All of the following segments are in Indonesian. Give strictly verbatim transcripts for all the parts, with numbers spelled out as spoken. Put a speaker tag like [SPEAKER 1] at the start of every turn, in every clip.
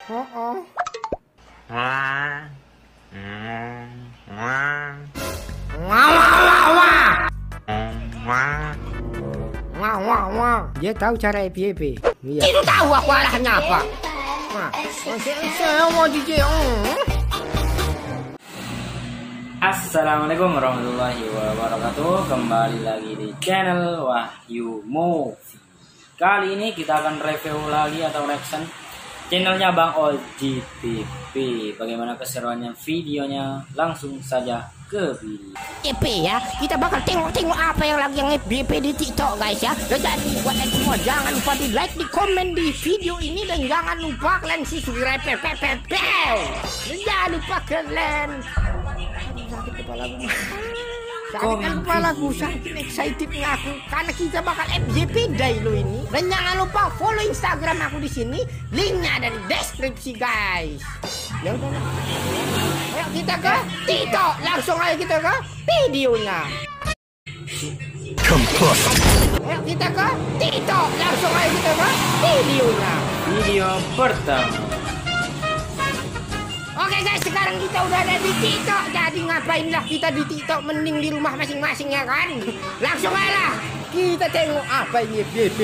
[SPEAKER 1] Oh, oh.
[SPEAKER 2] Wah. Hmm. Wah.
[SPEAKER 1] Wah, wah, wah, wah.
[SPEAKER 2] Wah.
[SPEAKER 1] Wah, wah, wah. Dia tahu cara F Y P. Iya. Itu tahu aku arahnya apa. Wah, saya mau di
[SPEAKER 3] Assalamualaikum warahmatullahi wabarakatuh. Kembali lagi di channel Wahyu Movie. Kali ini kita akan review lagi atau reaction channelnya Bang Oji T V. Bagaimana keseruannya videonya? Langsung saja ke video.
[SPEAKER 1] F Y P ya, kita bakal tengok-tengok apa yang lagi yang F Y P di TikTok guys ya. Dan jadi buat kalian semua jangan lupa di like, di komen di video ini dan jangan lupa kalian subscribe, pe pe pe pe. Dan jangan lupa kalian sakit kepala gue. Sakit kepala gue, saking excitednya aku karena kita bakal F Y P day lo ini. Dan jangan lupa follow Instagram aku di sini, linknya ada di deskripsi guys. Ya udah, ayo kita ke TikTok, langsung aja kita ke videonya. Ayo kita ke TikTok, langsung aja kita ke videonya.
[SPEAKER 3] Video pertama.
[SPEAKER 1] Oke guys, sekarang kita udah ada di TikTok. Jadi ngapainlah kita di TikTok, mending di rumah masing-masing ya kan. Langsung aja lah kita tengok apa ini F Y P.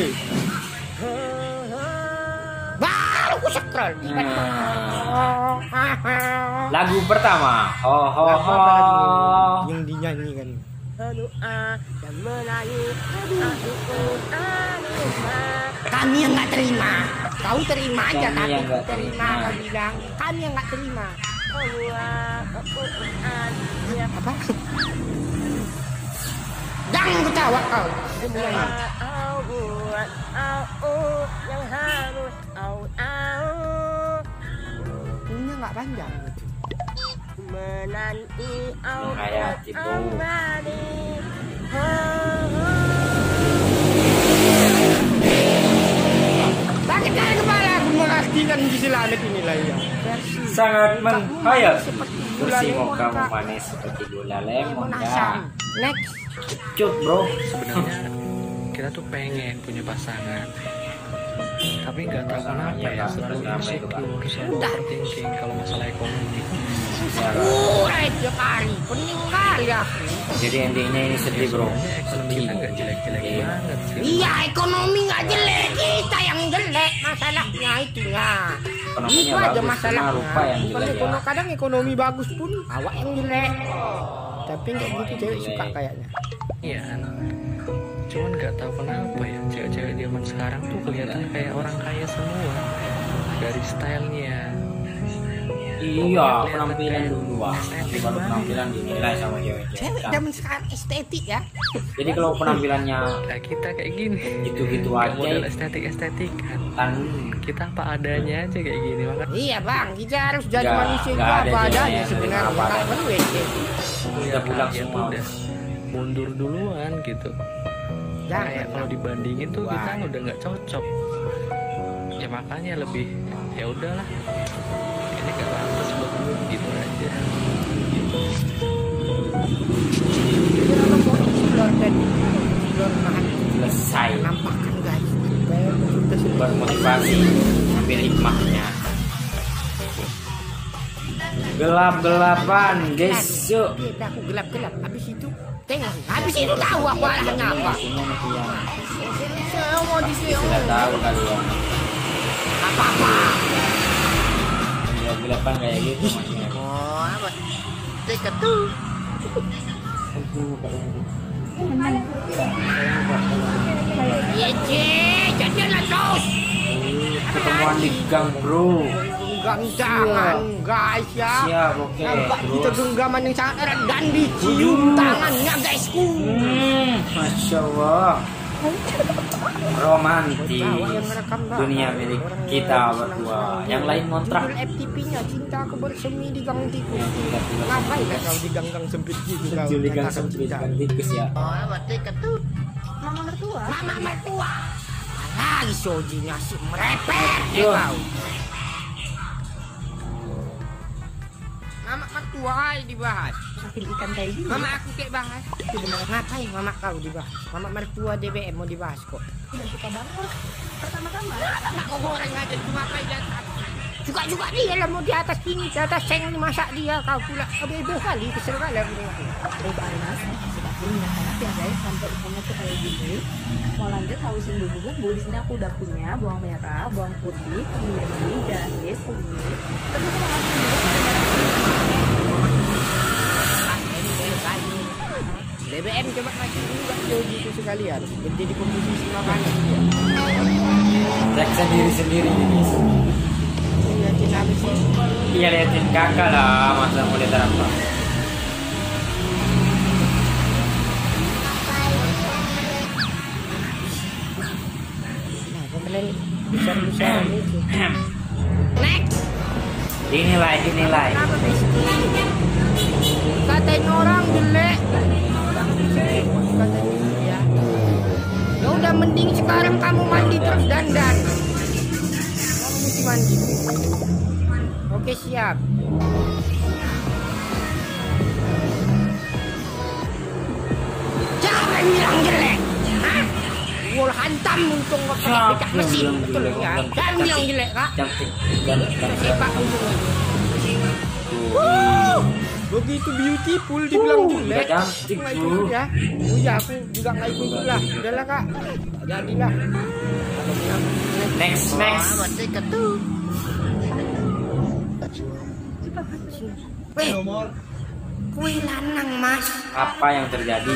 [SPEAKER 1] Baru ku scroll.
[SPEAKER 3] Hmm. Lagu pertama. Ho ho
[SPEAKER 1] Lagu
[SPEAKER 3] ho.
[SPEAKER 1] apa lagi nih? Yang dinyanyikan. Kami yang nggak terima. Kau terima aja,
[SPEAKER 3] Kami
[SPEAKER 1] tapi
[SPEAKER 3] yang nggak
[SPEAKER 1] terima.
[SPEAKER 3] terima.
[SPEAKER 1] Kau bilang kami yang nggak terima. Apa? Jangan ketawa kau. Dia mulai. Ini nggak panjang.
[SPEAKER 4] Menanti
[SPEAKER 3] Menghayati bro.
[SPEAKER 1] Sakit kali kepala aku mengastikan di selamat inilah ya.
[SPEAKER 3] Sangat menghayat.
[SPEAKER 1] Seperti gula
[SPEAKER 3] Bersih
[SPEAKER 1] lemon,
[SPEAKER 3] muka
[SPEAKER 1] Kak.
[SPEAKER 3] manis seperti gula lemon
[SPEAKER 1] Lemon
[SPEAKER 3] ya.
[SPEAKER 1] asam. Next.
[SPEAKER 3] Cut bro.
[SPEAKER 5] Sebenarnya kita tuh pengen punya pasangan, tapi nggak tahu kenapa ya selalu insecure, selalu overthinking kalau masalah ekonomi.
[SPEAKER 1] Urai tiap hari, pening kali aku.
[SPEAKER 3] Jadi endingnya ini sedih bro.
[SPEAKER 5] Sebenarnya ekonomi kita nggak jelek-jelek
[SPEAKER 3] Iya.
[SPEAKER 5] banget sih.
[SPEAKER 1] Iya, ekonomi nggak jelek, kita yang jelek masalahnya itunya.
[SPEAKER 3] Ekonominya
[SPEAKER 1] Itu aja
[SPEAKER 3] bagus,
[SPEAKER 1] masalahnya.
[SPEAKER 3] cuma rupa yang
[SPEAKER 1] Bukan
[SPEAKER 3] jelek ya.
[SPEAKER 1] ekonomi, kadang ekonomi bagus pun awak yang jelek. Tapi nggak gitu cewek suka kayaknya.
[SPEAKER 5] Iya. Cuman nggak tahu kenapa ya cewek-cewek zaman sekarang tuh kelihatan kayak orang kaya semua dari stylenya.
[SPEAKER 3] Iya, penampilan dulu ah. Baru penampilan dinilai sama cewek-cewek.
[SPEAKER 1] Cewek zaman sekarang estetik ya.
[SPEAKER 3] Jadi kalau penampilannya
[SPEAKER 5] Kayak kita kayak gini.
[SPEAKER 3] gitu-gitu
[SPEAKER 5] Nggak
[SPEAKER 3] aja,
[SPEAKER 5] modal estetik-estetik kan.
[SPEAKER 3] kan
[SPEAKER 5] Kita apa adanya aja kayak gini makanya.
[SPEAKER 1] Iya bang, kita harus jadi
[SPEAKER 3] Nggak-
[SPEAKER 1] manusia
[SPEAKER 3] nggak
[SPEAKER 1] juga
[SPEAKER 3] ada
[SPEAKER 1] apa
[SPEAKER 3] cewek
[SPEAKER 1] adanya
[SPEAKER 3] yang
[SPEAKER 1] sebenarnya.
[SPEAKER 3] apa
[SPEAKER 1] Nggak
[SPEAKER 3] adanya.
[SPEAKER 1] perlu estetik.
[SPEAKER 3] udah pulang
[SPEAKER 5] Kalian tuh
[SPEAKER 3] semua.
[SPEAKER 5] udah mundur duluan gitu.
[SPEAKER 1] Jangan.
[SPEAKER 5] Kayak kalau dibandingin tuh kita kan udah nggak cocok. Ya makanya lebih ya udahlah. Ini gak pantas buat gue gitu aja.
[SPEAKER 1] Kita orang mau explore dan explore bahan
[SPEAKER 3] Selesai.
[SPEAKER 1] nampakkan guys. Supaya kita sudah
[SPEAKER 3] Bermotivasi ambil hikmahnya. Gelap-gelapan guys, yuk.
[SPEAKER 1] Kita aku gelap-gelap. Habis itu tengok. Habis itu tahu aku arahnya apa.
[SPEAKER 3] Ini nanti yang
[SPEAKER 1] Saya mau di sini.
[SPEAKER 3] sudah tahu kalian.
[SPEAKER 1] Apa-apa.
[SPEAKER 3] Gelap-gelapan kayak gitu maksudnya.
[SPEAKER 1] Oh, apa? Dekat tuh. Iya, Cek. Jadilah terus.
[SPEAKER 3] Ketemuan di gang bro.
[SPEAKER 1] Genggam tangan, guys ya.
[SPEAKER 3] Siap, oke.
[SPEAKER 1] Nampak kita
[SPEAKER 3] Terus.
[SPEAKER 1] genggaman yang sangat erat dan dicium tangannya, guysku.
[SPEAKER 3] Hmm, Masya Allah. Romantis. Dunia milik kita berdua. Yang lain ngontrak.
[SPEAKER 1] Judul F T P-nya cinta aku bersemi di gang tikus.
[SPEAKER 3] Ya, kita tinggal
[SPEAKER 1] Ngapain ya kau di gang-gang sempit gitu kau?
[SPEAKER 3] Juli gang
[SPEAKER 1] Katakan
[SPEAKER 3] sempit
[SPEAKER 1] cinta.
[SPEAKER 3] gang tikus ya.
[SPEAKER 1] Oh, apa dekat tuh? Mama mertua. Mama mertua. Lagi sojinya si merepet ya
[SPEAKER 3] Yo.
[SPEAKER 1] kau. Mama mertua aja dibahas.
[SPEAKER 4] Sambil ikan tadi.
[SPEAKER 1] Mama aku kayak bahas. Ngapain mama kau dibahas? Mama mertua D B M mau dibahas kok.
[SPEAKER 4] Tidak suka banget. Pertama-tama.
[SPEAKER 1] Nak kau goreng aja cuma apa aja. Juga-juga dia lah mau di atas sini, di atas seng ini masak dia. Kau pula heboh kali, kesel kali aku.
[SPEAKER 4] Dari Pak Anas, sudah punya tapi ya guys, sampai ikannya tuh kayak gini. Mau lanjut halusin bubuk, bu di sini aku udah punya bawang merah, bawang putih, kemiri, jahe, kunyit. Terus aku langsung
[SPEAKER 1] B B M coba kasih juga gitu sekalian. Jadi komposisi makanan dia.
[SPEAKER 3] Cek sendiri sendiri ini.
[SPEAKER 1] Lihatin habis ini.
[SPEAKER 3] Iya liatin kakak lah, masa mau lihat apa?
[SPEAKER 1] Nah, kemarin besar-besar itu. Next.
[SPEAKER 3] Dinilai, dinilai.
[SPEAKER 1] Kenapa Miski? Katain orang jelek. Katanya ya. Ya udah mending sekarang kamu mandi terus dandan. Kamu mesti mandi. Oke siap. Jangan bilang jelek. Hah? Gua hantam untung gak pakai becak mesin betul ya. Jangan bilang jelek kak.
[SPEAKER 3] Cantik, ganteng,
[SPEAKER 1] Sepak untung aja. Wuh, begitu beautiful dibilang jelek.
[SPEAKER 3] Udah cantik
[SPEAKER 1] Nggak
[SPEAKER 3] tuh.
[SPEAKER 1] ikut ya. Oh iya aku juga nggak ikut lah. Udahlah kak. Nggak jadilah.
[SPEAKER 3] Next, next.
[SPEAKER 1] Weh, kue lanang mas.
[SPEAKER 3] Apa yang terjadi?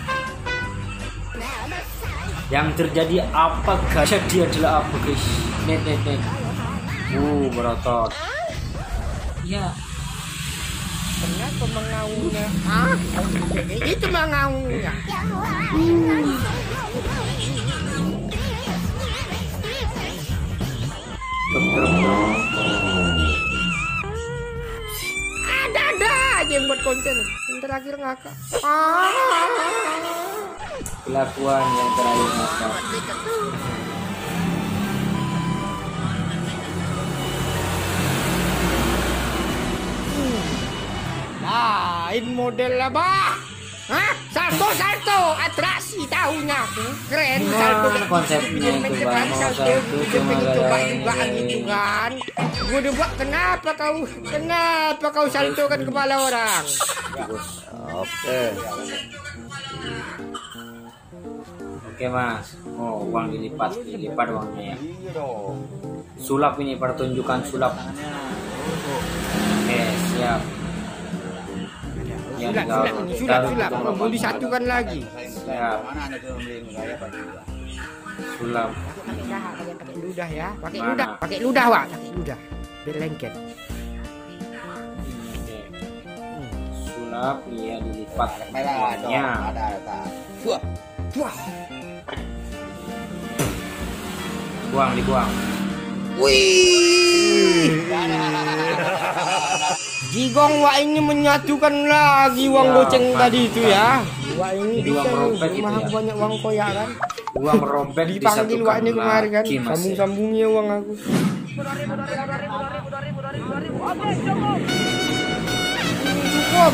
[SPEAKER 3] Yang terjadi apa guys? Dia adalah apa guys? Net, net, net. Uh, berotot. Ya.
[SPEAKER 1] Kenapa mengaungnya? Ah, itu mengaungnya. Ada ada aja yang buat konten. Yang terakhir ngakak. Ah.
[SPEAKER 3] Kelakuan yang terakhir ngakak.
[SPEAKER 1] Lain model lah bah. Hah? Salto salto atraksi tahunya aku keren.
[SPEAKER 3] Gimana
[SPEAKER 1] Salto
[SPEAKER 3] konsepnya itu,
[SPEAKER 1] pengen
[SPEAKER 3] Bang? Mau
[SPEAKER 1] salto
[SPEAKER 3] salto
[SPEAKER 1] gue
[SPEAKER 3] cuma
[SPEAKER 1] pengen coba
[SPEAKER 3] gara-gara
[SPEAKER 1] juga
[SPEAKER 3] ini.
[SPEAKER 1] gitu kan. Gue udah buat kenapa kau kenapa kau saltokan kepala orang?
[SPEAKER 3] Oke. Oke mas. Oh uang dilipat, dilipat uangnya ya. Sulap ini pertunjukan sulap. Oke siap. Ya,
[SPEAKER 1] Sulap
[SPEAKER 3] tinggal-
[SPEAKER 1] sulap ini sulap
[SPEAKER 3] tinggal
[SPEAKER 1] sulap.
[SPEAKER 3] hitung
[SPEAKER 1] Mau disatukan lagi.
[SPEAKER 3] Siap. Sulap.
[SPEAKER 1] Ludah kalian pakai ludah ya. Pakai
[SPEAKER 3] Mana?
[SPEAKER 1] ludah, pakai ludah wak, pakai ludah. Biar lengket.
[SPEAKER 3] Oke. Sulap iya dilipat uangnya.
[SPEAKER 1] Wah. Wah.
[SPEAKER 3] Buang dibuang.
[SPEAKER 1] Wih. Jigong wak ini menyatukan lagi uang
[SPEAKER 3] Ya,
[SPEAKER 1] goceng
[SPEAKER 3] Pak.
[SPEAKER 1] tadi itu ya. Wak ini
[SPEAKER 3] Jadi
[SPEAKER 1] bisa
[SPEAKER 3] uang merobek
[SPEAKER 1] nih,
[SPEAKER 3] gitu
[SPEAKER 1] mahal
[SPEAKER 3] ya.
[SPEAKER 1] banyak uang koyak kan.
[SPEAKER 3] Uang merobek
[SPEAKER 1] Dipanggil wak ini kemarin kan.
[SPEAKER 3] lagi, Mas, ya.
[SPEAKER 1] Sambung-sambungnya uang aku. Cukup.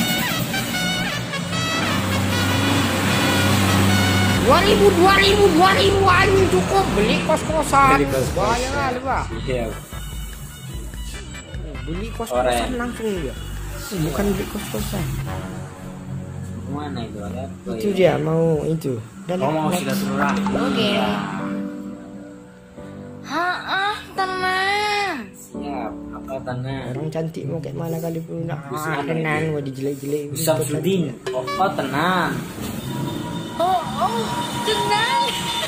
[SPEAKER 1] Dua ribu, dua ribu, dua ribu aja cukup beli kos-kosan.
[SPEAKER 3] Beli kos-kosan.
[SPEAKER 1] Banyak kali pak.
[SPEAKER 3] Iya.
[SPEAKER 1] Beli kos-kosan
[SPEAKER 3] Oren.
[SPEAKER 1] langsung dia. Bukan beli kos-kosan.
[SPEAKER 3] Mana itu ada? apa
[SPEAKER 1] Itu
[SPEAKER 3] ya?
[SPEAKER 1] dia mau itu. Dan
[SPEAKER 3] Oh mau silaturahmi.
[SPEAKER 1] Oke.
[SPEAKER 4] ha tenang.
[SPEAKER 3] Siap. Apa tenang?
[SPEAKER 1] Orang cantik mau kayak mana kali pun nak ah, tenang mau dijelek-jelek.
[SPEAKER 3] Samsudin. Oh, oh tenang.
[SPEAKER 4] Oh, oh, tenang.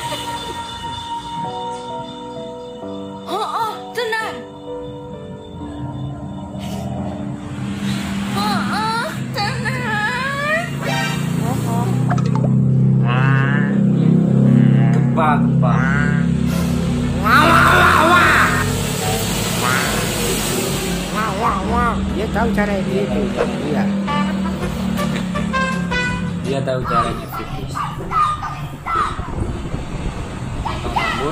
[SPEAKER 4] Oh, oh, tenang. Oh, oh, tenang.
[SPEAKER 3] Gempa, gempa.
[SPEAKER 1] Wah wah wah wah. Wah wah wah. Dia tahu cara dia itu. Iya.
[SPEAKER 3] Dia tahu caranya pipis. Potong rambut.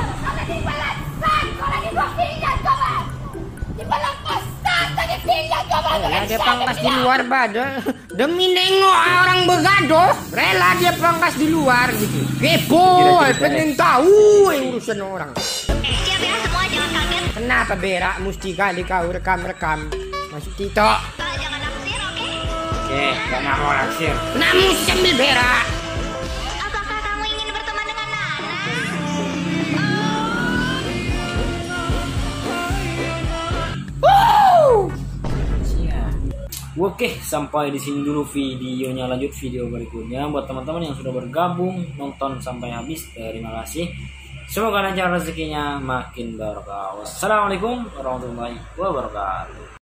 [SPEAKER 1] Rela dia pangkas di luar badan demi nengok orang begaduh. Rela dia pangkas di luar gitu. Kepo,
[SPEAKER 3] Kira-kira
[SPEAKER 1] pengen tahu eh, urusan orang.
[SPEAKER 4] Siap ya semua, jangan kaget.
[SPEAKER 1] Kenapa berak mesti kali kau rekam-rekam? Masuk Tito.
[SPEAKER 6] Jangan naksir, oke?
[SPEAKER 3] Oke, gak mau naksir.
[SPEAKER 1] Namu sambil berak.
[SPEAKER 6] Apakah kamu ingin berteman dengan Nana?
[SPEAKER 3] Siap. Oke, sampai di sini dulu videonya. Lanjut video berikutnya buat teman-teman yang sudah bergabung nonton sampai habis. Terima kasih. Semoga lancar rezekinya makin berkah. Wassalamualaikum warahmatullahi wabarakatuh.